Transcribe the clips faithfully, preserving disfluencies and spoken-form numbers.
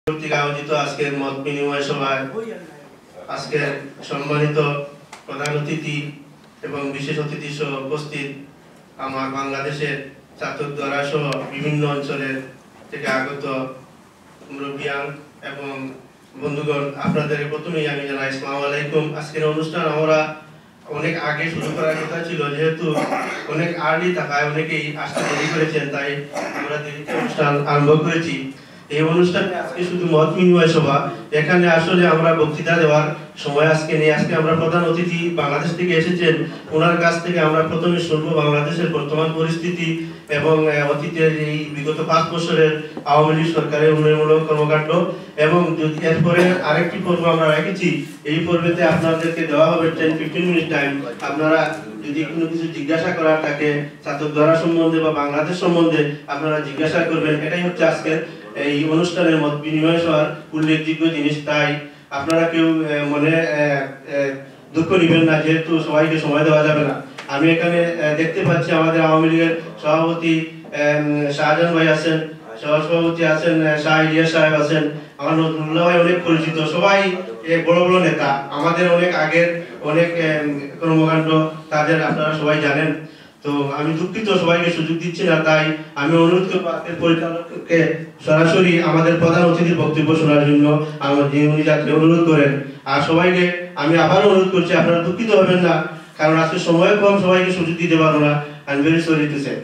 কর্তৃক আয়োজিত আজকের মত বিনিময় সভায় আজকের সম্মানিত প্রধান অতিথি এবং বিশেষ অতিথি সহ উপস্থিত আমার বাংলাদেশের ছাত্রদ্বারা সহ বিভিন্ন অঞ্চলের থেকে আগত মুরব্বিয়ান এবং বন্ধুগণ, আপনাদের প্রথমেই আমি জানাই আসসালামু আলাইকুম। আজকের অনুষ্ঠান আমরা অনেক আগে শুরু করার কথা ছিল, যেহেতু অনেক আর্লি থাকায় অনেকেই আসতে দেরি করেছেন, তাই আমরা দেরিতে অনুষ্ঠান আরম্ভ করেছি। এই অনুষ্ঠানে আজকে শুধু মত বিনিময় সভা, এখানে আসলে আমরা বক্তৃতা দেওয়ার সময় আজকে নেই। আজকে আমরা প্রধান অতিথি বাংলাদেশ থেকে এসেছেন, ওনার কাছ থেকে আমরা প্রথমে শুনবো বাংলাদেশের বর্তমান পরিস্থিতি এবং অতীতের এই বিগত পাঁচ বছরের আওয়ামী লীগ সরকারের উন্নয়নমূলক কর্মকাণ্ড, এবং যদি এরপরে আরেকটি পর্ব আমরা রেখেছি, এই পর্বেতে আপনাদেরকে দেওয়া হবে টেন ফিফটিন মিনিট টাইম। আপনারা যদি কোনো কিছু জিজ্ঞাসা করার থাকে ছাত্রদ্বারা সম্বন্ধে বা বাংলাদেশ সম্বন্ধে, আপনারা জিজ্ঞাসা করবেন। এটাই হচ্ছে আজকের এই অনুষ্ঠানের মত বিনিময় সভার উল্লেখযোগ্য জিনিস। তাই আপনারা কেউ মনে দুঃখ নেবেন না, যেহেতু সবাইকে সময় দেওয়া যাবে না। আমি এখানে দেখতে পাচ্ছি আমাদের আওয়ামী লীগের সভাপতি শাহজাহান ভাই আছেন, সহসভাপতি আছেন শাহ ইলিয়াস সাহেব আছেন, আমার নজরুল্লাহ ভাই অনেক পরিচিত, সবাই বড় বড় নেতা, আমাদের অনেক আগের অনেক কর্মকাণ্ড তাদের আপনারা সবাই জানেন। তো আমি দুঃখিত সবাইকে সুযোগ দিচ্ছি না, তাই আমি অনুরোধ করবো আজকের পরিচালককে সরাসরি আমাদের প্রধান অতিথির বক্তব্য শোনার জন্য আমার উনি যাতে অনুরোধ করেন। আর সবাইকে আমি আবারও অনুরোধ করছি, আপনারা দুঃখিত হবেন না, কারণ আজকে সময় কম, সবাইকে সুযোগ দিতে পারবো না। I am very sorry to say.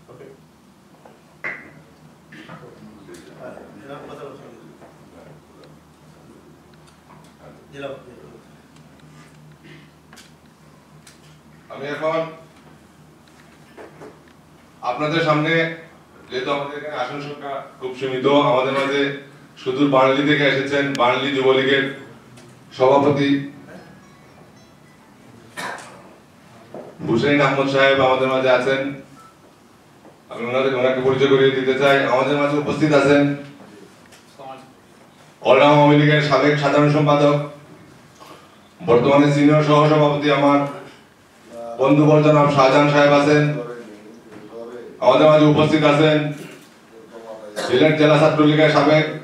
আমি এখন আপনাদের সামনে, যেহেতু আমাদের এখানে আসন সংখ্যা খুব সীমিত, আমাদের মাঝে সুদূর বার্নলি থেকে এসেছেন বার্নলি যুবলীগের সভাপতি হুসেইন আহমদ সাহেব আমাদের মাঝে আছেন। আমি ওনাদের ওনাকে পরিচয় করিয়ে দিতে চাই। আমাদের মাঝে উপস্থিত আছেন অলরাউন্ড আওয়ামী লীগের সাবেক সাধারণ সম্পাদক, বর্তমানে সিনিয়র সহ সভাপতি আমার বন্ধু জনাব শাহজাহান সাহেব আছেন। আমাদের মাঝে উপস্থিত আছেন সিলেট জেলা ছাত্রলীগের সাবেক